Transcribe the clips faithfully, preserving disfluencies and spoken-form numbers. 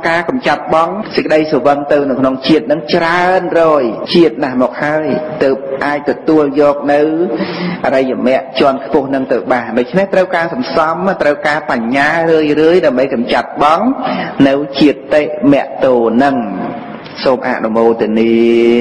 ការកំចាត់បងសេចក្តីស្រវឹងទៅនៅក្នុងជាតិនឹងច្រើនរយជាតិណាស់មកហើយទៅអាចទទួលយកនៅអរិយមគ្គជាន់ខ្ពស់នឹងទៅបានដូច្នេះត្រូវការសន្សំត្រូវការបញ្ញារឿយរឿយដើម្បីកំចាត់បងនៅជាតិតិមគ្គតោនឹងសូមអនុមោទនា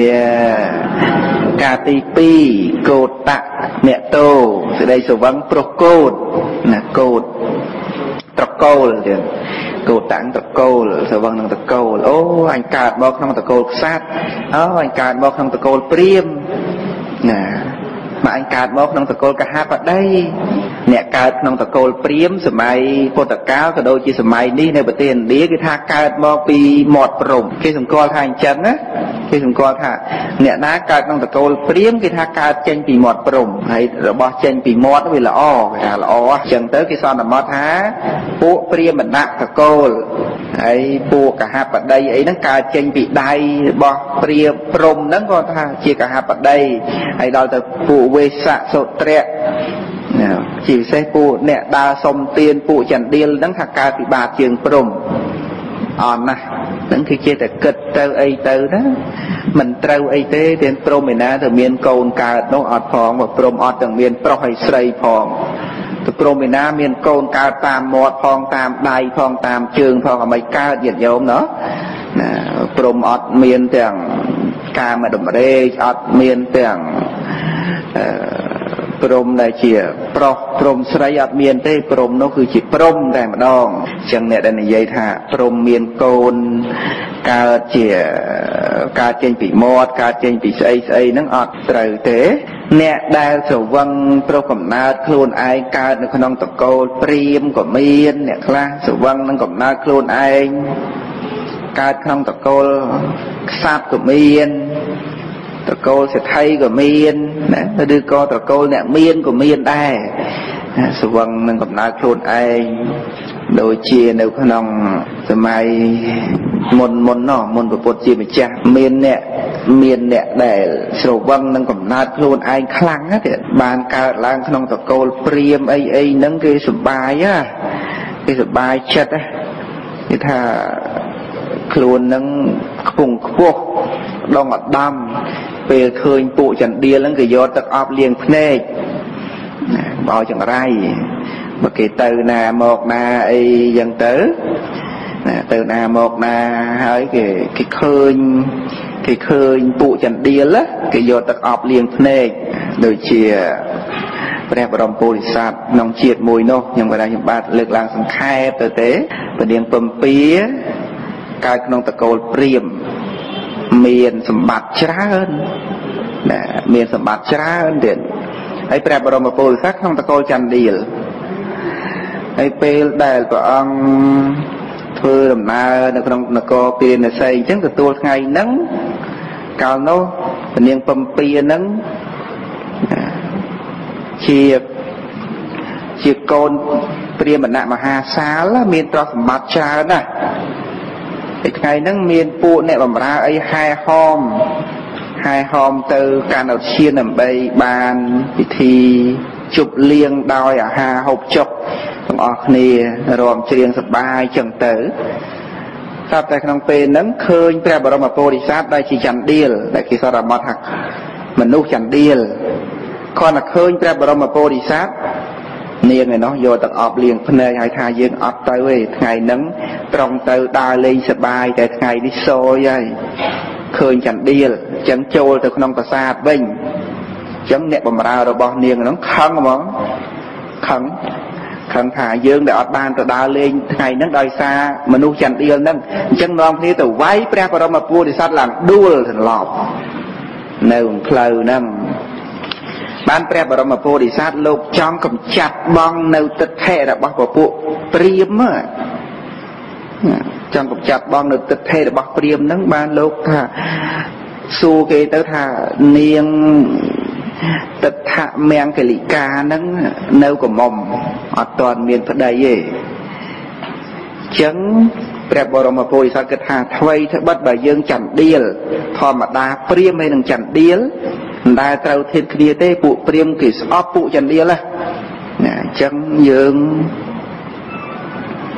ការទីពីរកោតតមគ្គតោសេចក្តីស្រវឹងប្រុសកោតណាកោតត្រកូលទៀតកោតតាំងត្រកូលស្រវឹងនឹងត្រកូលអូអញកើតមកក្នុងត្រកូលក្សត្រអូអញកើតមកក្នុងត្រកូលព្រាហ្មណ៍ណាមកអញកើតមកក្នុងត្រកូលកហបតីអ្នកកើតក្នុងត្រកូលព្រាហ្មណ៍សម័យពុទ្ធកាលក៏ដូចជាសម័យនេះនៅប្រទេសឥណ្ឌាគេថាកើតមកពីមាត់ព្រំគេសម្គាល់ថាអញ្ចឹងណាគេសម្គាល់ថាអ្នកណាកើតក្នុងត្រកូលព្រាហ្មណ៍គេថាកើតចេញពីមាត់ព្រំហើយរបស់ចេញពីមាត់វាល្អគេថាល្អអញ្ចឹងទៅគេសន្មតថាពួកព្រាហ្មណ៍ណៈត្រកូលហើយពួកកហបតីអីហ្នឹងកើតចេញពីដៃរបស់ព្រាហ្មណ៍ព្រំហ្នឹងក៏ថាជាកហបតីហើយដល់ទៅពួកវេស្សៈសុត្រៈជាពិសេសពួកអ្នកដើរសុំទានពួកចន្ទាលហ្នឹងថាកើតពីបាបជាងព្រំអន់ណាស់ហ្នឹងគឺជាតែគិតទៅអីទៅណាមិនត្រូវអីទេទានព្រំឯណាទៅមានកូនកើតនោះអត់ផងបើព្រំអត់ទាំងមានប្រុសហើយស្រីផងទៅព្រំឯណាមានកូនកើតតាមមាត់ផងតាមដៃផងតាមជើងផងអ្វីកើតញាតិញោមណោះណាព្រំអត់មានទាំងការមកតម្រេកអត់មានទាំងអឺព្រំដែលជាប្រុសព្រំស្រីអត់មានទេព្រំនោះគឺជាព្រំតែម្ដងអញ្ចឹងអ្នកដែលនិយាយថាព្រំមានកូនកើតជាកើតចេញពីមាត់កើតចេញពីស្អីស្អីហ្នឹងអត់ត្រូវទេអ្នកដែលស្រវឹងប្រុសកំណើតខ្លួនឯងកើតនៅក្នុងតកូលព្រាហ្មណ៍ក៏មានអ្នកខ្លះស្រវឹងនឹងកំណើតខ្លួនឯងកើតក្នុងតកូលក្សត្រក៏មានត្រកូលសេដ្ឋីក៏មានណាឬក៏ត្រកូលអ្នកមានក៏មានដែរស្រវឹងនឹងកំណើតខ្លួនឯងដូចជានៅក្នុងសម័យមុនមុនណោះមុនពុទ្ធជាម្ចាស់មានអ្នកមានអ្នកដែលស្រវឹងនឹងកំណើតខ្លួនឯងខ្លាំងណាទៀតបានកើតឡើងក្នុងត្រកូលព្រាហ្មណ៍អីអីហ្នឹងគេសប្បាយណាគេសប្បាយចិត្តណាគេថាខ្លួននឹងខ្ពង់ខ្ពស់ដងអដាំពេលឃើញពួកចន្ទាលហ្នឹងគេយកទឹកអប់លាងភ្នែកបោចង្រៃបើគេទៅណាមកណាអីចឹងទៅណាទៅណាមកណាហើយគេគេឃើញគេឃើញពួកចន្ទាលគេយកទឹកអប់លាងភ្នែកដូចជាព្រះបរមពុរិស័ទក្នុងជាតិមួយនោះខ្ញុំក៏ได้ខ្ញុំបាទលើកឡើងសង្ខេបទៅទេព្រះនាងពំពាកើតក្នុងតកូលព្រាហ្មណ៍មានសម្បត្តិច្រើនណាមានសម្បត្តិច្រើនទៀតហើយព្រះបរមពុរិស័ទក្នុងតកូលចន្ទាលហើយពេលដែលព្រះអង្គធ្វើដំណើរនៅក្នុងនគរពារាណសីអញ្ចឹងទទួលថ្ងៃហ្នឹងកាលនោះព្រះនាងពំពាហ្នឹងជាជាកូនព្រាហ្មណៈមហាសាលមានទ្រព្យសម្បត្តិច្រើនណាស់តែថ្ងៃហ្នឹងមានពួកអ្នកបម្រើអីហែហោមហែហោមទៅកាន់ឧទ្យានដើម្បីបានពិធីជប់លៀងដោយអាហារហូបចុកទាំងអស់គ្នារំច្រៀងសប្បាយចឹងទៅស្រាប់តែក្នុងពេលហ្នឹងឃើញព្រះបរមពុរិស័ទដែលជាចន្ទាលដែលគេសរមតថាមនុស្សចន្ទាលគាត់តែឃើញព្រះបរមពុរិស័ទនាងឯនោះយកទឹកអប់លាងភ្នែកហើយថាយើងអត់ទៅទេថ្ងៃហ្នឹងត្រង់ទៅដើរលេងសប្បាយតែថ្ងៃនេះសយហើយឃើញចន្ទាលអញ្ចឹងចូលទៅក្នុងប្រាសាទវិញអញ្ចឹងអ្នកបម្រើរបស់នាងហ្នឹងខឹងហ្មងខឹងខឹងថាយើងដែលអត់បានទៅដើរលេងថ្ងៃហ្នឹងដោយសារមនុស្សចន្ទាលហ្នឹងអញ្ចឹងនាំគ្នាទៅវាយព្រះបរមពុរិស័ទឡើងដួលសន្លប់នៅផ្លូវហ្នឹងបានព្រះបរមពុរិស័ទលោកចង់កំចាត់បងនៅទិដ្ឋិរបស់ពពួកព្រាហ្មណ៍ចង់កំចាត់បងនៅទិដ្ឋិរបស់ព្រាហ្មណ៍ហ្នឹងបានលោកថាសួរគេទៅថានាងទិដ្ឋមង្គលិកាហ្នឹងនៅកមុំអត់ទាន់មានប្តីទេអញ្ចឹងព្រះបរមពុរិស័ទគិតថាថ្មីត្បិតបើយើងចន្ទាលធម្មតាព្រាហ្មណ៍ហើយនឹងចន្ទាលមិនដែលត្រូវធៀបគ្នាទេពួកព្រាហ្មណ៍គេស្អប់ពួកចន្ទាលណាអញ្ចឹងយើង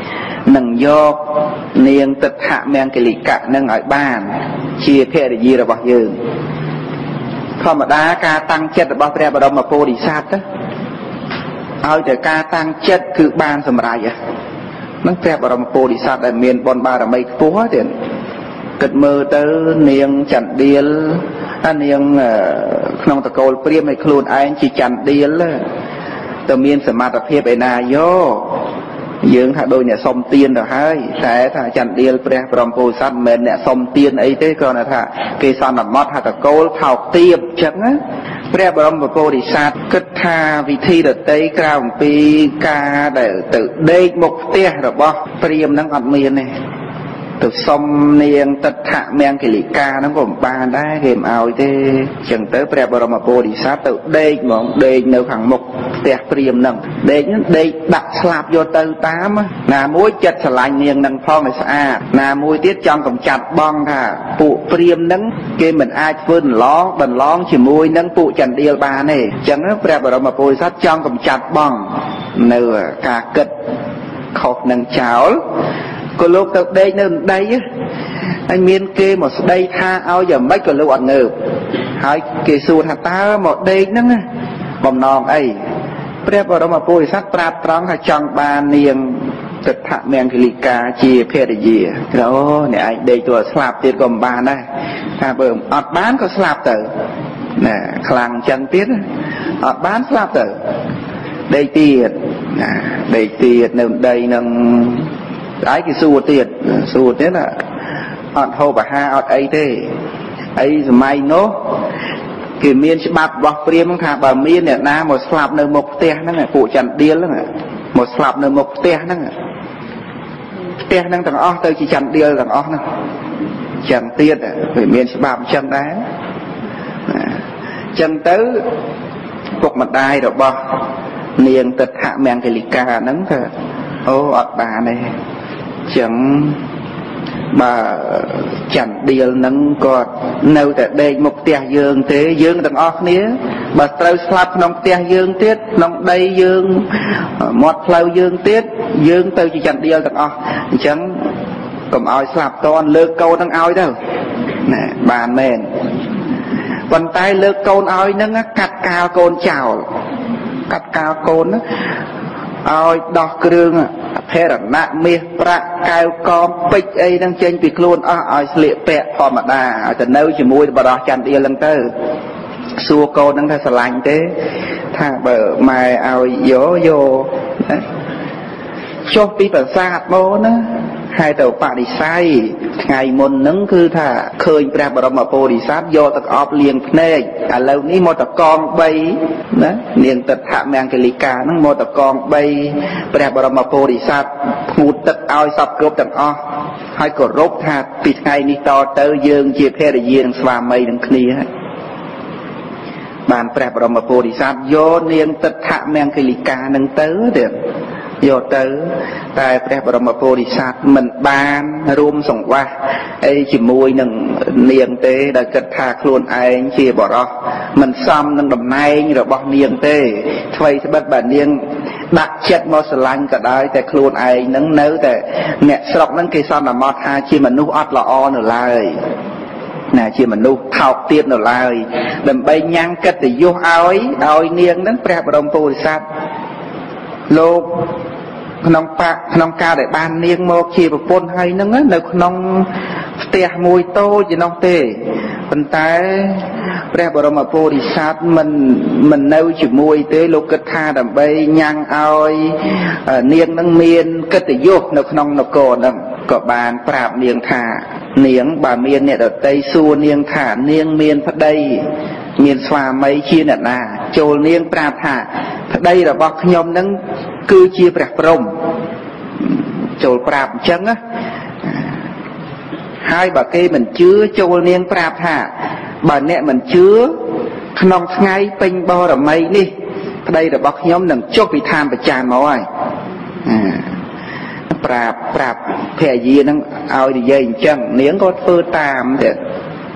នឹងយកនាងទិដ្ឋមង្គលិកៈនឹងឲ្យបានជាភរិយារបស់យើងធម្មតាការតាំងចិត្តរបស់ព្រះបរមពុរិស័ទឲ្យតែការតាំងចិត្តគឺបានសម្រេចហ្នឹងព្រះបរមពុរិស័ទដែលមានបុណ្យបារមីខ្ពស់ទៀតគិតមើលទៅនាងចន្ទដៀលនាងក្នុងតកូលព្រាហ្មណ៍ឲ្យខ្លួនឯងជាចន្ទដៀលទៅមានសមត្ថភាពឯណាយកយើងថាដូចអ្នកសុំទានទៅហើយតែថាចន្ទដៀលព្រះបរមពុរិស័ទមិនមែនអ្នកសុំទានអីទេគ្រាន់តែថាគេសន្មតថាតកូលថោកទាបអញ្ចឹងណាព្រះបរមពុរិស័ទគិតថាវិធីដតីក្រៅអំពីការដែលទៅដេកមុខផ្ទះរបស់ព្រាហ្មណ៍ហ្នឹងអត់មានទេទៅសុំនាងទិដ្ឋមង្គលិកាហ្នឹងក៏មិនបានដែរគេមិនឲ្យទេអញ្ចឹងទៅព្រះបរមពុរិស័ទទៅដេកហ្មងដេកនៅខាងមុខផ្ទះព្រាហ្មណ៍ហ្នឹងដេកហ្នឹងដេកដាក់ស្លាប់យកទៅតាមណាមួយចិត្តស្រឡាញ់នាងហ្នឹងផងឲ្យស្អាតណាមួយទៀតចង់កំចាត់បងថាពួកព្រាហ្មណ៍ហ្នឹងគេមិនអាចធ្វើដន្លងដន្លងជាមួយនឹងពួកចន្ទដៀលបានទេអញ្ចឹងព្រះបរមពុរិស័ទចង់កំចាត់បងនៅការគិតខុសនឹងចោលក៏លោកទៅដេកនៅដីហើយមានគេមកស្ដីថាឲ្យយ៉ាងម៉េចក៏លោកអត់ងើបហើយគេសួរថាតើមកដេកហ្នឹងបំណងអីព្រះបរមពុរិស័ទប្រាប់ត្រង់ថាចង់បាននាងទិដ្ឋមង្គលិកាជាភរិយាអូអ្នកឯងដេកទៅស្លាប់ទៀតក៏មិនបានដែរថាបើអត់បានក៏ស្លាប់ទៅណាខ្លាំងចឹងទៀតអត់បានស្លាប់ទៅដេកទៀតណាដេកទៀតនៅដីនឹងស្អែកគេសួរទៀតសួរទៀតណាអត់ហូបអាហារអត់អីទេអីសម័យនោះគេមានច្បាប់របស់ព្រាហ្មណ៍ថាបើមានអ្នកណាមកស្លាប់នៅមុខផ្ទះហ្នឹងពួកចន្ទដៀលហ្នឹងមកស្លាប់នៅមុខផ្ទះហ្នឹងផ្ទះហ្នឹងទាំងអស់ទៅជាចន្ទដៀលទាំងអស់ហ្នឹងចឹងទៀតវាមានច្បាប់ចឹងដែរចឹងទៅពុកម្ដាយរបស់នាងទិដ្ឋមង្គលិកាហ្នឹងថាអូអត់បានទេចឹងបើចន្ទដៀលហ្នឹងគាត់នៅតែដេកមុខផ្ទះយើងទេយើងទាំងអស់គ្នាបើត្រូវស្លាប់ក្នុងផ្ទះយើងទៀតក្នុងដីយើងមាត់ផ្លូវយើងទៀតយើងទៅជាចន្ទដៀលទាំងអស់អញ្ចឹងកុំឲ្យស្លាប់តន់លើកកូនហ្នឹងឲ្យទៅណាបានមែនប៉ុន្តែលើកកូនឲ្យហ្នឹងកាត់កាលកូនចោលកាត់កាលកូនឲ្យដោះគ្រឿងភេរណៈមាសប្រាក់កែវកមពេជ្រអីហ្នឹងចេញពីខ្លួនអស់ឲ្យស្លៀកពាក់ធម្មតាឲ្យទៅនៅជាមួយបរិសចន្ទដៀលហ្នឹងទៅសួរកូនហ្នឹងថាស្រឡាញ់ទេថាបើម៉ែឲ្យយកយកចុះពីប្រាសាទមកណាហើយទៅបដិស័យថ្ងៃមុនហ្នឹងគឺថាឃើញព្រះបរមពុរិស័ទយកទឹកអប់លាងភ្នែកឥឡូវនេះមកតកងបីណានាងទិដ្ឋមង្គលិកាហ្នឹងមកតកងបីព្រះបរមពុរិស័ទផ្ងូតទឹកឲ្យសពគ្រប់ទាំងអស់ហើយគោរពថាពីថ្ងៃនេះតទៅយើងជាភរិយានឹងស្វាមីនឹងគ្នាបានព្រះបរមពុរិស័ទយកនាងទិដ្ឋមង្គលិកាហ្នឹងទៅទៀតយកទៅតែព្រះបរមពុរិស័ទមិនបានរួមសង្វាសអីជាមួយនឹងនាងទេដែលគិតថាខ្លួនឯងជាបរិសមិនសមនឹងតំណែងរបស់នាងទេអ្វីត្បិតបើនាងដាក់ចិត្តមកស្រឡាញ់ក៏ដោយតែខ្លួនឯងនឹងនៅតែអ្នកស្រុកហ្នឹងគេសន្មតថាជាមនុស្សអត់ល្អនៅឡើយណាជាមនុស្សថោកទាបនៅឡើយដើម្បីញ៉ាំងកិត្តិយសឲ្យឲ្យនាងហ្នឹងព្រះបរមពុរិស័ទលោកក្នុងបកក្នុងការដែលបាននាងមកជាប្រពន្ធហើយហ្នឹងនៅក្នុងផ្ទះមួយតូចឯនោះទេប៉ុន្តែព្រះបរមពុរិស័ទមិនមិននៅជាមួយទេលោកគិតថាដើម្បីញ៉ាំងឲ្យនាងហ្នឹងមានកិត្តិយសនៅក្នុងនគរហ្នឹងក៏បានប្រាប់នាងថានាងបើមានអ្នកដតីសួរនាងថានាងមានប្តីមានស្វាមីជាអ្នកណាចូលនាងប្រាប់ថាប្តីរបស់ខ្ញុំនឹងគឺជាព្រះព្រហ្មចូលប្រាប់អញ្ចឹងណាហើយបើគេមិនជឿចូលនាងប្រាប់ថាបើអ្នកមិនជឿក្នុងថ្ងៃពេញបរមីនេះប្តីរបស់ខ្ញុំនឹងចុះពីឋានបច្ចានមកហើយប្រាប់ប្រាប់ភរិយានឹងឲ្យនិយាយអញ្ចឹងនាងក៏ធ្វើតាមទៀត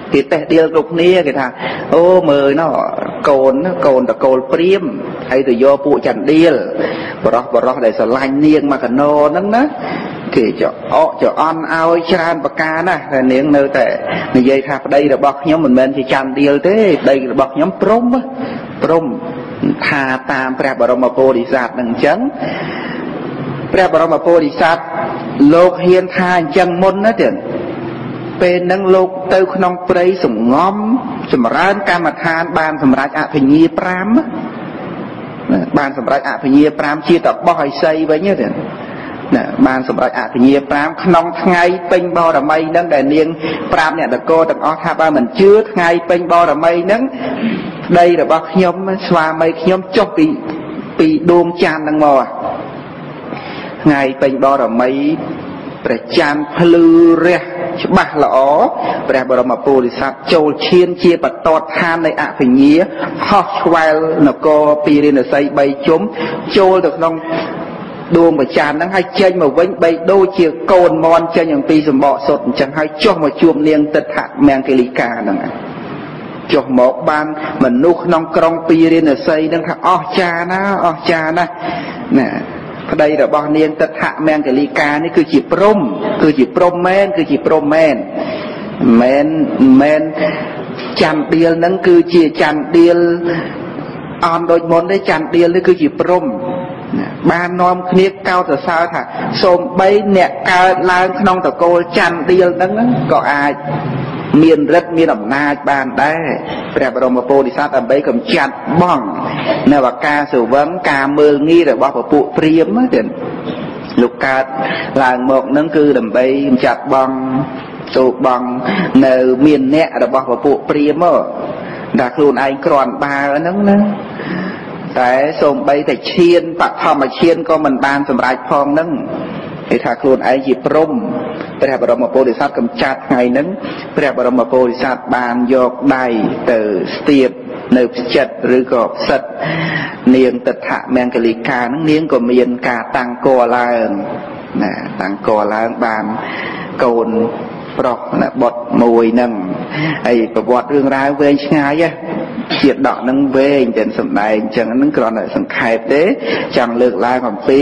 គេតេះដៀលគ្រប់គ្នាគេថាអូមើលណោះកូនកូនតកូលព្រាមហើយទៅយកពួកចន្ទដៀលបរោះបរោះដែលស្រឡាញ់នាងមកកណោហ្នឹងណាគេចអកចអន់ឲ្យច្រើនប្រការណាស់តែនាងនៅតែនិយាយថាប្តីរបស់ខ្ញុំមិនមែនជាចន្ទដៀលទេប្តីរបស់ខ្ញុំព្រំព្រំថាតាមព្រះបរមពុរិស័ទនឹងអញ្ចឹងព្រះបរមពុរិស័ទលោកហ៊ានថាអញ្ចឹងមុនណាទៀតពេលហ្នឹងលោកទៅក្នុងព្រៃសង្ងំចម្រើនកម្មដ្ឋានបានសម្រេចអភិញ្ញាប្រាំបានសម្រេចអភិញ្ញាប្រាំជាតបោះឲ្យសីវិញទៀតណាបានសម្រេចអភិញ្ញាប្រាំក្នុងថ្ងៃពេញបរមីហ្នឹងដែលនាងប្រាប់អ្នកតកោទាំងអស់ថាបើមិនជឿថ្ងៃពេញបរមីហ្នឹងប្តីរបស់ខ្ញុំស្វាមីខ្ញុំចុះពីពីដួងច័ន្ទហ្នឹងមកថ្ងៃពេញបរមីព្រះច័ន្ទភ្លឺរះច្បាស់ល្អព្រះបរមពុរិស័ទចូលឈានជាបតតឋាននៃអភិញ្ញាហោះឆ្វែលនគរពីរិណសីបីជុំចូលទៅក្នុងដួងព្រះច័ន្ទហ្នឹងហើយចេញមកវិញបីដូចជាកូនមន់ចេញអំពីសម្បកសុទ្ធអញ្ចឹងហើយចុះមកជួបនាងទិដ្ឋមង្គလိកាហ្នឹងចុះមកបានមនុស្សក្នុងក្រុងពីរិណសីហ្នឹងថាអស្ចារ្យណាអស្ចារ្យណាស់ណាប្តីរបស់នាងទិដ្ឋមង្គလိកានេះគឺជាព្រំគឺជាព្រំមែនគឺជាព្រំមែនមែនមែនច័ន្ទដៀលហ្នឹងគឺជាច័ន្ទដៀលអនដូចមុនទេច័ន្ទដៀលនេះគឺជាព្រំបាននាំគ្នាកោតសរសើរថាសូម្បីអ្នកកើតឡើងក្នុងតកូលច័ន្ទដៀលហ្នឹងក៏អាចមានរិទ្ធមានអំណាចបានដែរព្រះបរមពុរិស័ទដើម្បីកម្ចាត់បងនៅអាការសវឹងការមើលងាយរបស់ពពួកព្រាហ្មណ៍ទៀតលោកកើតឡើងមកហ្នឹងគឺដើម្បីកម្ចាត់បងទូបងនៅមានអ្នករបស់ពពួកព្រាហ្មណ៍តែខ្លួនឯងគ្រាន់បើហ្នឹងណាតែសូម្បីតែឈានបឋមឈានក៏មិនបានសម្រេចផងហ្នឹងគេថាខ្លួនឯងជាព្រំព្រះបរមពុរិស័ទកម្ចាត់ថ្ងៃហ្នឹងព្រះបរមពុរិស័ទបានយកដៃទៅស្ទាបនៅផ្ចិតឬក៏ផ្សិតនាងទិដ្ឋមង្គလိកាហ្នឹងនាងក៏មានការតាំងគរឡើងណាតាំងគរឡើងបានកូនប្រុសណាបុត្រមួយហ្នឹងហើយប្រវត្តិរឿងរ៉ាវវែងឆ្ងាយហ៎ជាដកហ្នឹងវែងតែសំដែងអញ្ចឹងហ្នឹងគ្រាន់តែសង្ខេបទេចង់លើកឡើងអំពី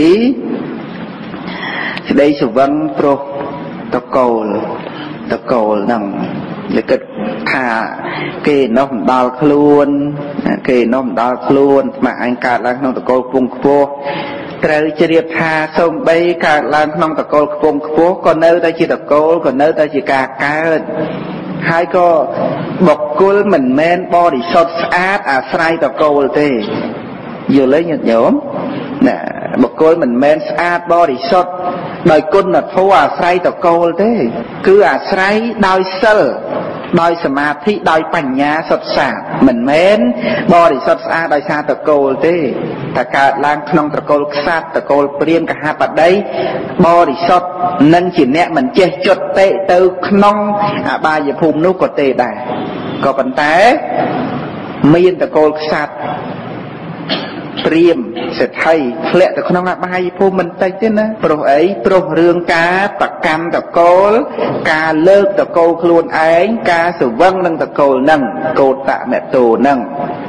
ស្ដីសវឹងប្រុសតកូលតកូលហ្នឹងលើគិតថាគេនោះមិនដល់ខ្លួនគេនោះមិនដល់ខ្លួនស្មាអញកើតឡើងក្នុងតកូលខ្ពង់ខ្ពស់ត្រូវជ្រាបថាសូម្បីកើតឡើងក្នុងតកូលខ្ពង់ខ្ពស់ក៏នៅតែជាតកូលក៏នៅតែជាការកើតហើយក៏បុគ្គលមិនមែនបរិសុទ្ធស្អាតអាស្រ័យតកូលទេយល់ទេញាតិញោមណាបុគ្គលមិនមែនស្អាតបរិសុទ្ធដោយគុណធម៌អាស្រ័យតកូលទេគឺអាស្រ័យដោយសិលដោយសមាធិដោយបញ្ញាសុទ្ធសាធមិនមែនបរិសុទ្ធស្អាតដោយសារតកូលទេតែកើតឡើងក្នុងតកូលក្សត្រតកូលព្រាហ្មណ៍កហបតីបរិសុទ្ធនឹងជាអ្នកមិនចេះចុតទេទៅក្នុងអបាយភូមិនោះក៏ទេដែរក៏ប៉ុន្តែមានតកូលក្សត្រព្រាហ្មណ៍សេដ្ឋីធ្លាក់ទៅក្នុងអបាយភូមិមិនតិចទេណាព្រោះអីព្រោះរឿងការប្រកម្មតកូលការលើកតកូលខ្លួនឯងការសវឹងនឹងតកូលហ្នឹងកោតមេតោហ្នឹង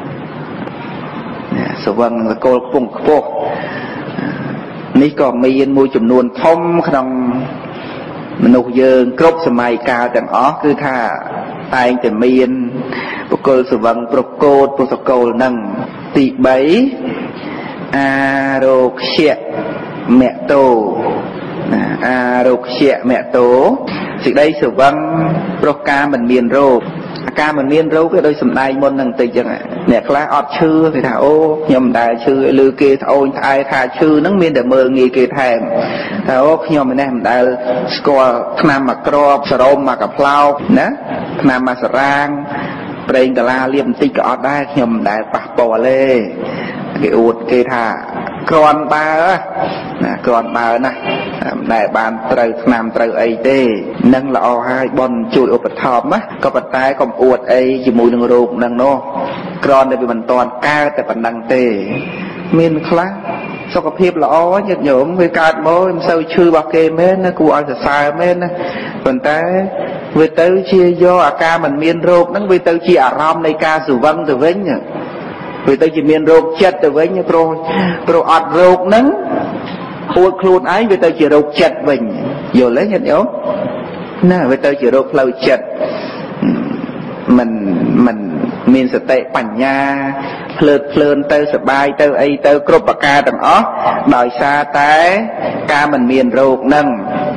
សវឹងនឹងតកូលខ្ពង់ខ្ពស់នេះក៏មានមួយចំនួនធំក្នុងមនុស្សយើងគ្រប់សម័យកាលទាំងអស់គឺថាតែងតែមានបុគ្គលសវឹងប្រកោតពុទ្ធកូលហ្នឹងទីបីអារោគ្យមតោអារោគ្យមតោសេចក្តីសវឹងព្រោះការមិនមានរោគអាការមិនមានរោគវាដូចសំដែងមុនហ្នឹងតិចចឹងអ្នកខ្លះអត់ឈឺគេថាអូខ្ញុំមិនដែលឈឺឬគេត្អូញត្អែថាឈឺហ្នឹងមានតែមើលងាយគេថែមថាអូខ្ញុំម្នេះមិនដែលស្គាល់ថ្នាំមកក្របសរោមមកកាផ្លោកណាថ្នាំមកសរាងប្រេងកាឡាលៀបបន្តិចក៏អត់ដែរខ្ញុំមិនដែលប៉ះពាល់ទេគេអួតគេថាគ្រាន់បើណាគ្រាន់បើណាមិនដែលបានត្រូវថ្នាំត្រូវអីទេនឹងល្អហើយបនជួយឧបត្ថម្ភណាក៏ប៉ុន្តែកុំអួតអីជាមួយនឹងរោគហ្នឹងនោះគ្រាន់តែវាមិនតាន់កើតតែប៉ុណ្ណឹងទេមានខ្លះសុខភាពល្អញាតិញោមវាកើតមកមិនសូវឈឺរបស់គេមែនណាគួរឲ្យសរសើរមែនណាប៉ុន្តែវាទៅជាយកអាការមិនមានរោគហ្នឹងវាទៅជាអារម្មណ៍នៃការស្រវឹងទៅវិញវាទៅជាមានរោគចិត្តទៅវិញព្រោះព្រោះអត់រោគហ្នឹងពួតខ្លួនឯងវាទៅជារោគចិត្តវិញយល់ទេញាតិញោមណាវាទៅជារោគផ្លូវចិត្តមិនមិនមានសតិបញ្ញាភ្លើតភ្លើនទៅសបាយទៅអីទៅគ្រប់ប្រការទាំងអស់ដោយសារតែការមិនមានរោគហ្នឹង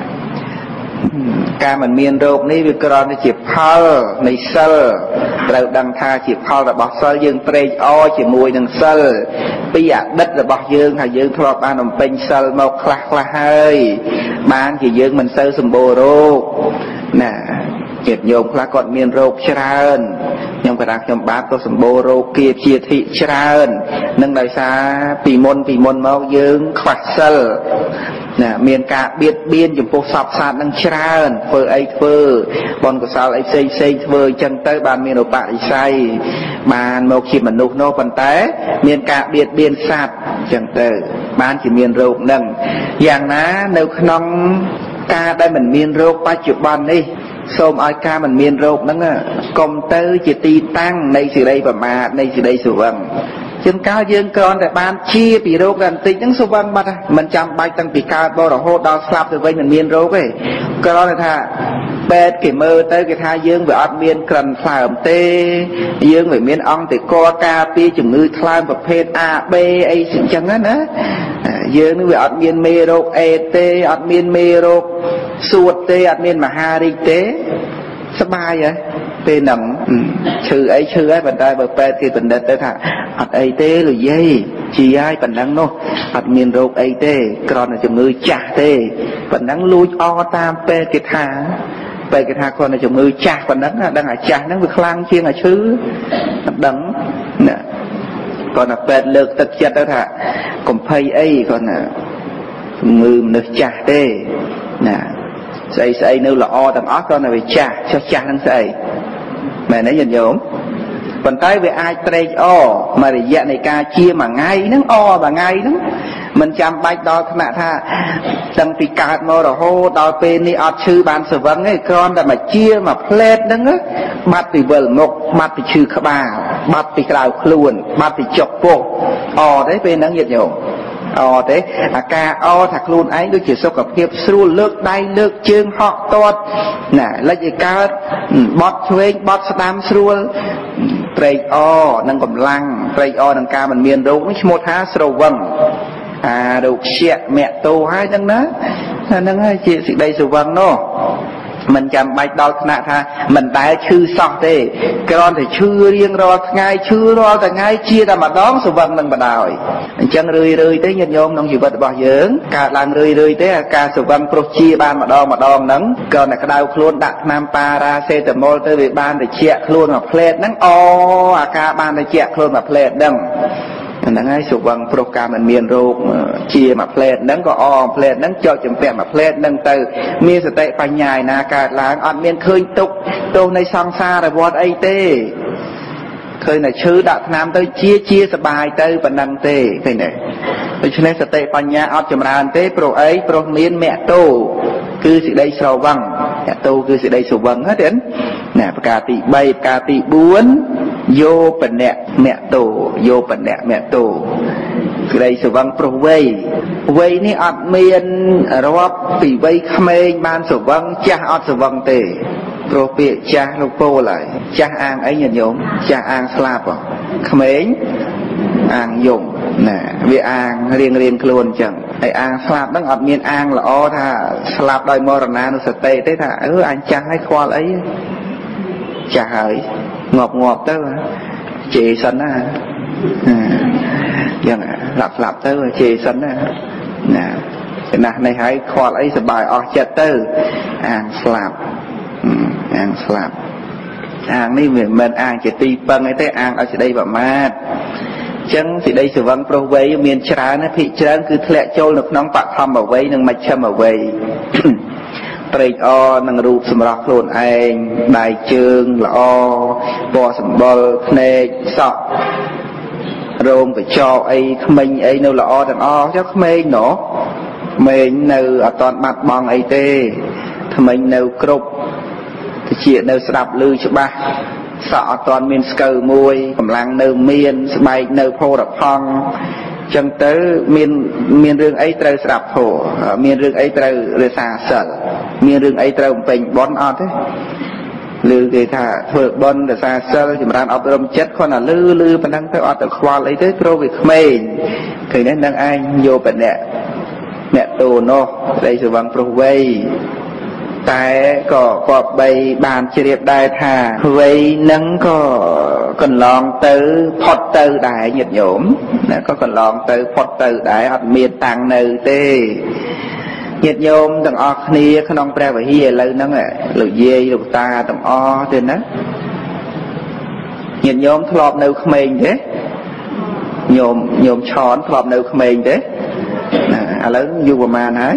ការមិនមានរោគនេះវាគ្រាន់តែជាផលនៃសិលត្រូវដឹងថាជាផលរបស់សិលយើងត្រេកអរជាមួយនឹងសិលពីអតីតរបស់យើងហើយយើងធ្លាប់បានបំពេញសិលមកខ្លះខ្លះហើយបានជាយើងមិនសូវសម្បូររោគណាចិត្តញោមខ្លះគាត់មានរោគច្រើនខ្ញុំក៏ថាខ្ញុំបាទក៏សម្បូររោគគាជាធិច្រើននឹងដោយសារពីមុនពីមុនមកយើងខ្វះសិលណាមានការបៀតបៀនចំពោះសត្វសត្វនឹងច្រើនធ្វើអីធ្វើបនកុសលអីផ្សេងផ្សេងធ្វើអញ្ចឹងទៅបានមានឧបនិស្ស័យបានមកជាមនុស្សនោះប៉ុន្តែមានការបៀតបៀនសត្វអញ្ចឹងទៅបានជាមានរោគនឹងយ៉ាងណានៅក្នុងការដែលមិនមានរោគបច្ចុប្បន្ននេះសូមឲ្យការមិនមានរោគហ្នឹងកុំទៅជាទីតាំងនៃសេរីប្រមាទនៃសេរីសុវឹងជាងកាលយើងគ្រាន់តែបានជាពីរោគតែបន្តិចហ្នឹងសុវឹងបាត់មិនចាំបាច់តាំងពីកើតបរហូតដល់ស្លាប់ទៅវិញមិនមានរោគទេគ្រាន់តែថាពេទ្យគេមើលទៅគេថាយើងវាអត់មានក្រិនថ្លើមទេយើងវាមានអង្គតិកការពារជំងឺថ្លើមប្រភេទ A B អីអញ្ចឹងណាយើងនឹងវាអត់មានមេរោគអេទេអត់មានមេរោគសួតទេអត់មានមហារីកទេសบายហ៎ពេលហ្នឹងឈឺអីឈឺហើយប៉ុន្តែបើពេទ្យគេបណ្ឌិតទៅថាអត់អីទេលោកយាយជាហើយប៉ុណ្ណឹងនោះអត់មានរោគអីទេគ្រាន់តែជំងឺចាស់ទេប៉ុណ្ណឹងលួចអតាមពេទ្យគេថាពេទ្យគេថាគ្រាន់តែជំងឺចាស់ប៉ុណ្ណឹងដឹងអាចាស់ហ្នឹងវាខ្លាំងជាងអាឈឺមិនដឹងណាគាត់ថាពេទ្យលើកទឹកចិត្តទៅថាកុំភ័យអីគាត់ថាជំងឺមនុស្សចាស់ទេណាស្អីស្អីនៅល្អទាំងអស់គាត់ថាវាចាស់ចាស់ចាស់ហ្នឹងស្អីមែនទេញាតិញោមប៉ុន្តែវាអាចត្រេកអរមួយរយៈនៃការជាមួយថ្ងៃហ្នឹងអមួយថ្ងៃហ្នឹងមិនចាំបាច់ដល់ថ្នាក់ថាតាំងពីកើតមករហូតដល់ពេលនេះអត់ឈឺបានស្វឹងទេគ្រាន់តែមកជាមួយផ្លែតហ្នឹងបាត់ពីវិលមុខបាត់ពីឈឺក្បាលបាត់ពីក្រៅខ្លួនបាត់ពីចុកពោះអទេពេលហ្នឹងញាតិញោមអទេអាការអថាខ្លួនឯងដូចជាសុខភាពស្រួលលើកដៃលើកជើងហក់ទាត់ណាលិចឲ្យកើតបត់ឆ្វេងបត់ស្ដាំស្រួលត្រេកអរនឹងកម្លាំងត្រេកអរនឹងការមិនមានរោគនេះឈ្មោះថាស្រវឹងអារោគខ្ជាក់មាក់តោហើយហ្នឹងណាហ្នឹងហើយជាសេចក្តីស្រវឹងនោះមិនចាំបាច់ដល់ថ្នាក់ថាមិនដែលឈឺសោះទេគ្រាន់តែឈឺរៀងរាល់ថ្ងៃឈឺរាល់ថ្ងៃជាតែម្ដងស្រវឹងនឹងបដ ாய் អញ្ចឹងរឿយរឿយទេញាតិញោមក្នុងជីវិតរបស់យើងកើតឡើងរឿយរឿយទេអាការស្រវឹងព្រោះជាបានម្ដងម្ដងហ្នឹងគ្រាន់តែក្តៅខ្លួនដាក់ថ្នាំប៉ារ៉ាសេតាមុលទៅវាបានត្រជាក់ខ្លួនមួយផ្លែតហ្នឹងអូអាការបានត្រជាក់ខ្លួនមួយផ្លែតហ្នឹងហ្នឹងហើយសុវឹងព្រោះការមិនមានរោគជាមួយផ្លែតហ្នឹងក៏អផ្លែតហ្នឹងចោចចម្ពាក់មួយផ្លែតហ្នឹងទៅមានសតិបញ្ញាឯណាកើតឡើងអត់មានឃើញទុកទោសនៃសង្សារវដ្តអីទេឃើញតែឈឺដាក់ថ្នាំទៅជាជាសบายទៅប៉ុណ្ណឹងទេឃើញទេដូច្នេះសតិបញ្ញាអត់ចម្រើនទេព្រោះអីព្រោះមានមគ្គតោគឺសេចក្តីស្រវឹងមគ្គតោគឺសេចក្តីស្រវឹងហ្នឹងទេណាប្រការទី3ប្រការទី4យោបនៈមគ្គតោយោបនៈមគ្គតោក្តីស្រវឹងប្រុសវ័យវ័យនេះអត់មានរាប់ពីវ័យក្មេងបានស្រវឹងចាស់អត់ស្រវឹងទេព្រោះពាក្យចាស់លោកពោលហើយចាស់អាងអីញាតិញោមចាស់អាងស្លាប់ហ៎ក្មេងអាងយំណាវាអាងរៀងរៀងខ្លួនអញ្ចឹងហើយអាងស្លាប់ហ្នឹងអត់មានអាងល្អថាស្លាប់ដោយមរណានុសតិទេថាអឺអញចាស់ហើយខ្វល់អីចាស់ហើយងាប់ងាប់ទៅជេរសិនណាយ៉ាងស្លាប់ស្លាប់ទៅជេរសិនណាណាចំណាស់នេះហើយខ្វល់អីសบายអស់ចិត្តទៅអាងស្លាប់អាងស្លាប់អាងនេះមិនមែនអាងជាទីពឹងអីទេអាងឲ្យសេចក្តីប្រមាទចឹងសេចក្តីស្រវឹងប្រុសវ័យមានច្រើនណាភិកច្រើនគឺធ្លាក់ចូលនៅក្នុងបឋមវ័យនិងមជ្ឈិមវ័យត្រេកអរនឹងរូបសម្រស់ខ្លួនឯងដៃជើងល្អពណ៌សម្បុរភ្នែកសក់រោមកញ្ចក់អីក្មេងអីនៅល្អទាំងអស់ចុះក្មេងណោះក្មេងនៅអត់តាន់បាត់បង់អីទេក្មេងនៅគ្រប់ជានៅស្ដាប់ឮច្បាស់សក់អត់ទាន់មានស្កើមួយកម្លាំងនៅមានស្បែកនៅផូរផង់ចឹងទៅមានមានរឿងអីត្រូវស្ដាប់ធម៌មានរឿងអីត្រូវរក្សាសិលមានរឿងអីត្រូវបំពេញបុណ្យអត់ទេឮគេថាធ្វើបុណ្យរក្សាសិលចម្រើនអប់រំចិត្តគ្រាន់តែឮឮប៉ុណ្ណឹងទៅអត់ទៅខ្វល់អីទេព្រោះវាក្មេងឃើញទេនឹងឯងយកបអ្នកអ្នកតូនោះស្ដីស្រវឹងប្រុសវ័យតែក៏គាត់បីបានជ្រាបដែរថាវ័យនឹងក៏កន្លងទៅផុតទៅដែរញាតិញោមណាក៏កន្លងទៅផុតទៅដែរអត់មានតាំងនៅទេញាតិញោមទាំងអស់គ្នាក្នុងព្រះវិហារឥឡូវហ្នឹងលោកយាយលោកតាទាំងអស់ទេណាញាតិញោមធ្លាប់នៅក្មេងទេញោមញោមឆនធ្លាប់នៅក្មេងទេណាឥឡូវយូរប្រហែលហើយ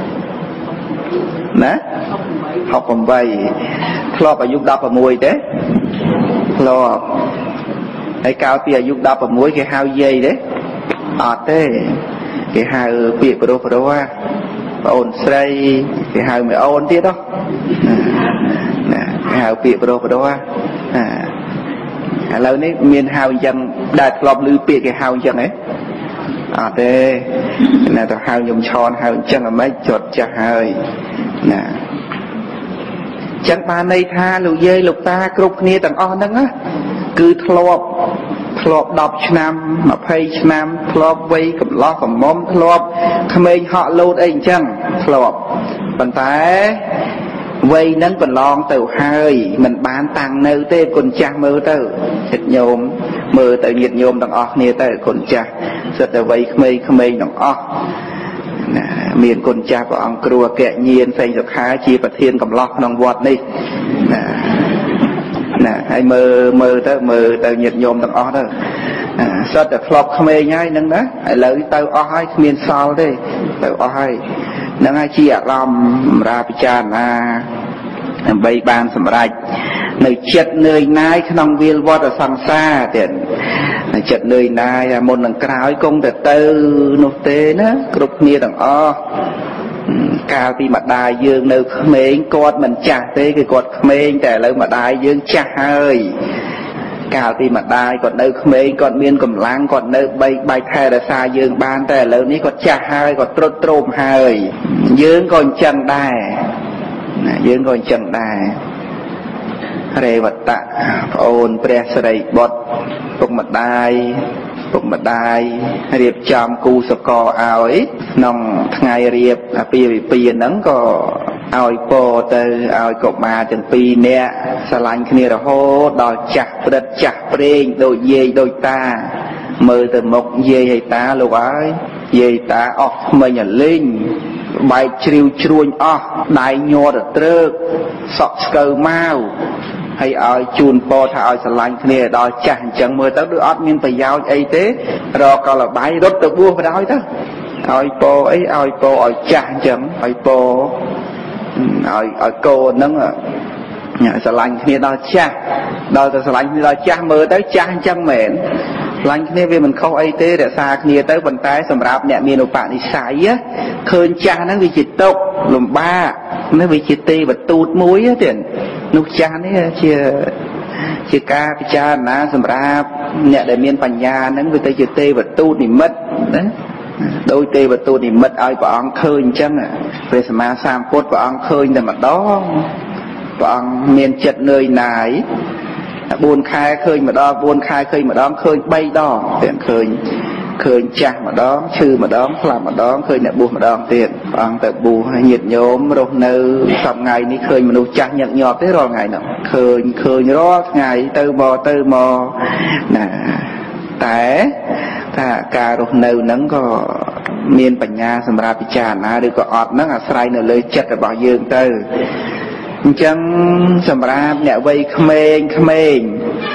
ណាហប់ប្រាំបីធ្លាប់អាយុដប់ប្រាំមួយទេធ្លាប់ហើយកាលពីអាយុដប់ប្រាំមួយគេហៅយាយទេអត់ទេគេហៅពាក្យប្រុសប្រុសបងអូនស្រីគេហៅមេអូនទៀតហ៎ណាគេហៅពាក្យប្រុសប្រុសណាឥឡូវនេះមានហៅអញ្ចឹងដែលធ្លាប់ឮពាក្យគេហៅអញ្ចឹងហ៎អត់ទេណាទៅហៅខ្ញុំឆនហៅអញ្ចឹងអាម៉េចចត់ចាស់ហើយណាចឹងបានន័យថាលោកយាយលោកតាគ្រប់គ្នាទាំងអស់ហ្នឹងណាគឺធ្លាប់ធ្លាប់ដប់ឆ្នាំម្ភៃឆ្នាំធ្លាប់វ័យកំឡោះកំមុំធ្លាប់ក្មេងហក់លោតអីអញ្ចឹងធ្លាប់ប៉ុន្តែវ័យហ្នឹងកន្លងទៅហើយមិនបានតាំងនៅទេគុណចាស់មើលទៅចិត្តញោមមើលទៅញាតិញោមទាំងអស់គ្នាទៅគុណចាស់សិតតែវ័យក្មេងក្មេងទាំងអស់ណាមានគុណចាស់ព្រះអង្គគ្រូអគ្គញាណសេងសុខាជាប្រធានកំឡោះក្នុងវត្តនេះណាណាហើយមើលមើលទៅមើលទៅញាតិញោមទាំងអស់ទៅសិតតែធ្លាប់ក្មេងហើយហ្នឹងណាឥឡូវទៅអស់ហើយគ្មានសល់ទេទៅអស់ហើយហ្នឹងហើយជាអារម្មណ៍សម្រាប់ពិចារណាដើម្បីបានសម្រេចនៅចិត្តនឿយណាយក្នុងវាលវដ្តសង្សារទៀតចិត្តនឿយណាយមុននឹងក្រោយគង់តែទៅនោះទេណាគ្រប់គ្នាទាំងអស់កាលពីម្ដាយយើងនៅក្មេងគាត់មិនចាស់ទេគឺគាត់ក្មេងតែឥឡូវម្ដាយយើងចាស់ហើយកាលពីម្ដាយគាត់នៅក្មេងគាត់មានកម្លាំងគាត់នៅបីបាយថែរក្សាយើងបានតែឥឡូវនេះគាត់ចាស់ហើយគាត់ត្រុតត្រោមហើយយើងក៏អញ្ចឹងដែរណាយើងក៏អញ្ចឹងដែររេវតៈប្អូនព្រះសិរីបុត្រពុកម្ដាយពុកម្ដាយរៀបចំគូសកលឲ្យក្នុងថ្ងៃរៀបអាពាហ៍ពិពាហ៍ហ្នឹងក៏ឲ្យពរទៅឲ្យកុមារទាំងពីរនាក់ស្រឡាញ់គ្នារហូតដល់ចាស់ព្រឹត្តចាស់ព្រេងដូចយាយដូចតាមើលទៅមុខយាយហើយតាលោកអើយយាយតាអស់ថ្មិញអលីងបែកជ្រាវជ្រួញអស់ដៃញ័រទៅត្រើកសក់ស្កើម៉ាវហើយឲ្យជូនពរថាឲ្យស្រឡាញ់គ្នាដល់ចាស់អញ្ចឹងមើលទៅដូចអត់មានប្រយោជន៍អីទេរកកលបាយរត់ទៅបួសបណ្ដោយទៅឲ្យពរអីឲ្យពរឲ្យចាស់អញ្ចឹងឲ្យពរឲ្យឲ្យកូនហ្នឹងស្រឡាញ់គ្នាដល់ចាស់ដល់ទៅស្រឡាញ់គ្នាដល់ចាស់មើលទៅចាស់អញ្ចឹងមែនស្រឡាញ់គ្នាវាមិនខុសអីទេរក្សាគ្នាទៅប៉ុន្តែសម្រាប់អ្នកមានឧបនិស្ស័យឃើញចាស់ហ្នឹងវាជាទុក្ខលំបាកនេះវាជាទេវទូតមួយទៀតនោះចាស់នេះជាជាការពិចារណាសម្រាប់អ្នកដែលមានបញ្ញាហ្នឹងវាទៅជាទេវទូតនិមិត្តណាដោយទេវទូតនិមិត្តឲ្យព្រះអង្គឃើញអញ្ចឹងព្រះសម្មាសម្ពុទ្ធព្រះអង្គឃើញតែម្ដងព្រះអង្គមានចិត្តនឿយណាយបួនខែឃើញម្ដងបួនខែឃើញម្ដងឃើញបីដងទៀតឃើញឃើញចាស់ម្ដងឈឺម្ដងស្លាប់ម្ដងឃើញអ្នកបួសម្ដងទៀតព្រះអង្គទៅបួសញាតិញោមរស់នៅសប្តាហ៍នេះឃើញមនុស្សចាស់ញឹកញាប់ទេរាល់ថ្ងៃនោះឃើញឃើញរាល់ថ្ងៃទៅមកទៅមកណាតែថាការរស់នៅហ្នឹងក៏មានបញ្ញាសម្រាប់ពិចារណាឬក៏អត់ហ្នឹងអាស្រ័យនៅលើចិត្តរបស់យើងទៅអញ្ចឹងសម្រាប់អ្នកវ័យក្មេងក្មេង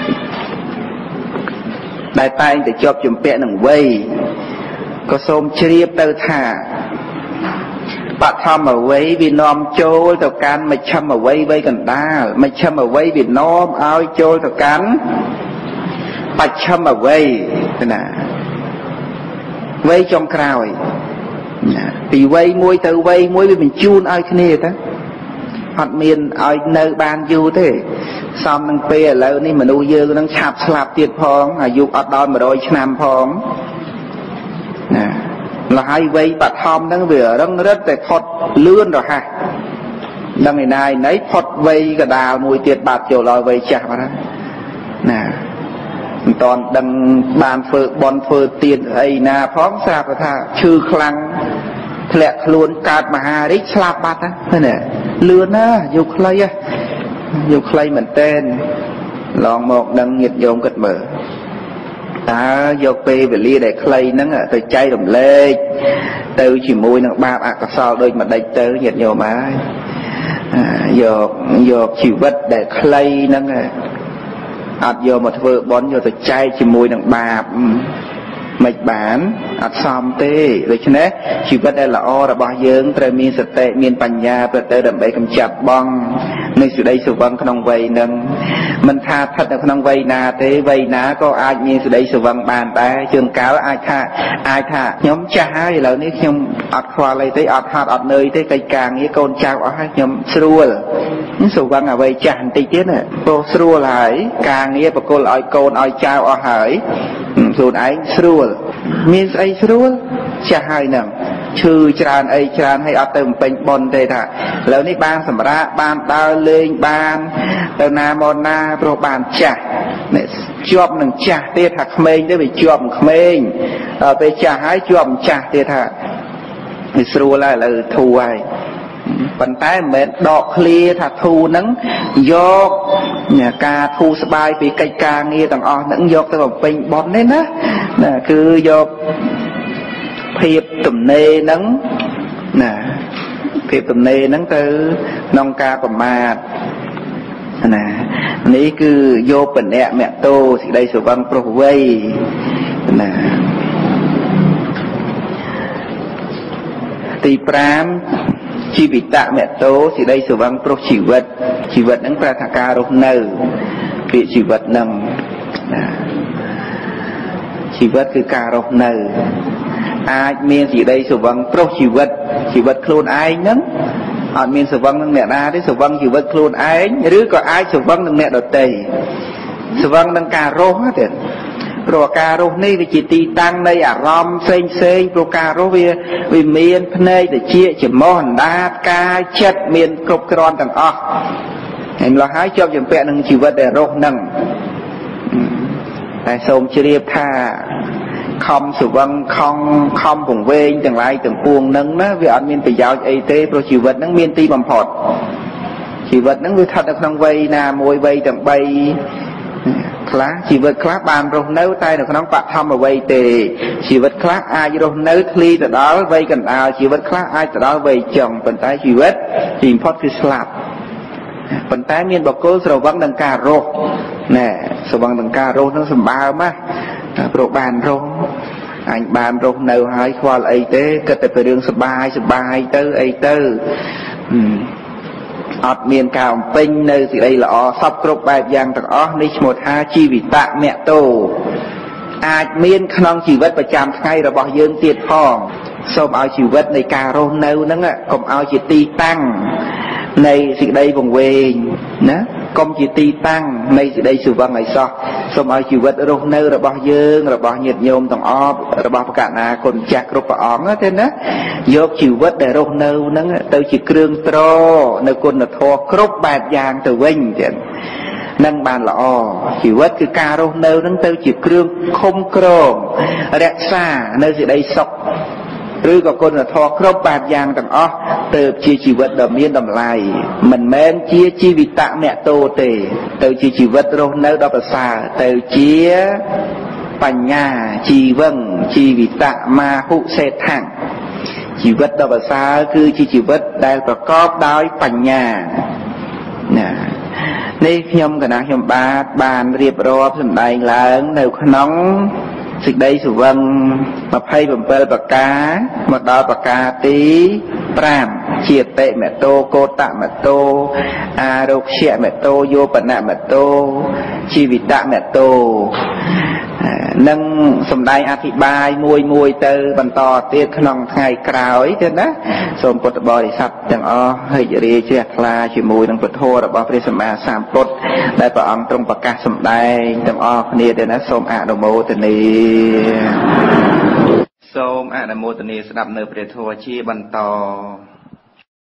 ដែលតែងតែជាប់ជំពាក់នឹងវ័យក៏សូមជ្រាបទៅថាបឋមវ័យវានាំចូលទៅកាន់មជ្ឈមវ័យវ័យកណ្ដាលមជ្ឈមវ័យវានាំឲ្យចូលទៅកាន់បច្ឆមវ័យណាវ័យចុងក្រោយពីវ័យមួយទៅវ័យមួយវាបញ្ជូនឲ្យគ្នាទៅអត់មានឲ្យនៅបានយូរទេសំនឹងពេលឥឡូវនេះមនុស្សយើងនឹងឆាប់ស្លាប់ទៀតផងអាយុអត់ដល់មួយរយឆ្នាំផងណាលហើយវ័យបឋមហ្នឹងវារឹងរិតតែផុតលឿនរហ័សដឹងឯណាឯណីផុតវ័យកដាលមួយទៀតបាត់ចូលដល់វ័យចាស់បាត់ហើយណាមិនតន់ដឹងបានធ្វើបន់ធ្វើទៀនអីណាផងស្រាប់ថាឈឺខ្លាំងធ្លាក់ខ្លួនកើតមហារាជស្លាប់បាត់ហ្នឹងណាលឿនណាយកខ្លីយកខ្លីមែនតែនឡងមកនឹងញាតិញោមគិតមើលតើយកពេលវេលាដែលខ្លីហ្នឹងទៅចែករំលែកទៅជាមួយនឹងបាបអកុសលដូចម្ដេចទៅញាតិញោមហើយយកយកជីវិតដែលខ្លីហ្នឹងអត់យកមកធ្វើបន់យកទៅចែកជាមួយនឹងបាបមិនបានអត់សមទេដូច្នេះជីវិតដែលល្អរបស់យើងត្រូវមានសតិមានបញ្ញាប្រទៅដើម្បីកម្ចាត់បងនៃសេចក្តីសុវង្សក្នុងវ័យនឹងមិនថាស្ថិតនៅក្នុងវ័យណាទេវ័យណាក៏អាចមានសេចក្តីសុវង្សបានដែរជួនកាលអាចថាអាចថាខ្ញុំចាស់ហើយឥឡូវនេះខ្ញុំអត់ខ្វល់អីទេអត់ហត់អត់នឿយទេកិច្ចការងារកូនចៅអស់ហើយខ្ញុំស្រួលសុវង្សអ្វីចាស់បន្តិចទៀតណាព្រោះស្រួលហើយការងារបកគលឲ្យកូនឲ្យចៅអស់ហើយខ្លួនឯងស្រួលមានស្អីស្រួលចាស់ហើយហ្នឹងឈឺច្រើនអីច្រើនហើយអត់ទៅបំពេញបុណ្យទេថាឥឡូវនេះបានសម្រាកបានដើរលេងបានទៅណាមកណាព្រោះបានចាស់នេះជាប់នឹងចាស់ទៀតថាក្មេងទៅវាជាប់ក្មេងដល់ពេលចាស់ហើយជាប់ចាស់ទៀតថាវាស្រួលហើយឥឡូវធូរហើយប៉ុន្តែមិនមែនដកឃ្លាថាធូរហ្នឹងយកការធូរស្បើយពីកិច្ចការងារទាំងអស់ហ្នឹងយកទៅបំពេញបុណ្យទេណាណាគឺយកភាពទំនេរហ្នឹងណាភាពទំនេរហ្នឹងទៅក្នុងការប្រមាទណានេះគឺយកបញ្ញាមតោសេចក្តីសុវង្សប្រុសវ័យណាទីប្រាំជីវិតមតោសេចក្តីសុវង្សប្រុសជីវិតជីវិតហ្នឹងប្រែថាការរស់នៅពាក្យជីវិតហ្នឹងណាជីវិតគឺការរស់នៅអាចមានសេចក្តីសុវង្សប្រុសជីវិតជីវិតខ្លួនឯងហ្នឹងអត់មានសុវង្សនឹងអ្នកណាទេសុវង្សជីវិតខ្លួនឯងឬក៏អាចសុវង្សនឹងអ្នកដទៃសុវង្សនឹងការរស់ទេព្រោះការរស់នេះវាជាទីតាំងនៃអារម្មណ៍ផ្សេងផ្សេងព្រោះការរស់វាវាមានភ្នែកតិចច្រមុះអណ្ដាតកាយចិត្តមានគ្រប់គ្រាន់ទាំងអស់ហើយម្ល៉េះហើយជាប់ជំពាក់នឹងជីវិតដែលរស់នឹងតែសូមជ្រាបថាខំសុវង្សខំខំពង្វែងទាំងឡាយទាំងពួងនឹងណាវាអត់មានប្រយោជន៍អីទេព្រោះជីវិតហ្នឹងមានទីបំផុតជីវិតហ្នឹងវាស្ថិតនៅក្នុងវ័យណាមួយវ័យទាំងបីខ្លះជីវិតខ្លះបានរស់នៅតែនៅក្នុងបឋមវ័យទេជីវិតខ្លះអាចរស់នៅធ្លីទៅដល់វ័យកណ្ដាលជីវិតខ្លះអាចទៅដល់វ័យចុងប៉ុន្តែជីវិតទីបំផុតគឺស្លាប់ប៉ុន្តែមានបុគ្គលស្រវឹងនឹងការរស់ណែស្រវឹងនឹងការរស់នឹងសម្បើមណាព្រោះបានរស់អញបានរស់នៅហើយខ្វល់អីទេគិតតែពីរឿងសុបាយសុបាយទៅអីទៅអត់មានការបំពេញនៅសេចក្តីល្អសពគ្រប់បែបយ៉ាងទាំងអស់នេះឈ្មោះថាជីវិតមតោអាចមានក្នុងជីវិតប្រចាំថ្ងៃរបស់យើងទៀតផងសូមឲ្យជីវិតនៃការរស់នៅហ្នឹងកុំឲ្យជាទីតាំងនៃសេចក្តីវង្វេងណាកុំជាទីតាំងនៃសេចក្តីសុវង្សឲ្យសោះសូមឲ្យជីវិតរស់នៅរបស់យើងរបស់ញាតិញោមទាំងអស់របស់បកណាគុណចាស់គ្រប់ព្រះអង្គទេណាយកជីវិតដែលរស់នៅហ្នឹងទៅជាគ្រឿងត្រនៅគុណធម៌គ្រប់បែបយ៉ាងទៅវិញទៀតនឹងបានល្អជីវិតគឺការរស់នៅហ្នឹងទៅជាគ្រឿងឃុំក្រងរក្សានៅសេចក្តីសុខឬក៏គុណធម៌គ្រប់បែបយ៉ាងទាំងអស់ទៅជាជីវិតដ៏មានតម្លៃមិនមែនជាជីវិតមតោទេទៅជាជីវិតរស់នៅដ៏ប្រសើរទៅជាបញ្ញាជីវឹងជីវិតមាហុសេដ្ឋังជីវិតដ៏ប្រសើរគឺជាជីវិតដែលប្រកបដោយបញ្ញាណានេះខ្ញុំកណាខ្ញុំបាទបានរៀបរាប់សម្ដែងឡើងនៅក្នុងសេចក្តីសុវង្សម្ភៃbảyប្រការមកដល់ប្រការទីប្រាំជាតិមតោកោតមតោអារោគ្យមតោយោបនមតោជីវិតមតោនឹងសំដែងអធិប្បាយមួយមួយទៅបន្តទៀតក្នុងថ្ងៃក្រោយទៀតណាសូមពុទ្ធបរិស័ទទាំងអស់ហើយរីកជ្រះថ្លាជាមួយនឹងពធរបស់ព្រះសម្មាសម្ពុទ្ធដែលព្រះអង្គទ្រង់ប្រកាសសម្ដែងទាំងអស់គ្នាទៀតណាសូមអនុមោទនាសូមអនុមោទនាស្ដាប់នៅព្រះធម៌ជាបន្ត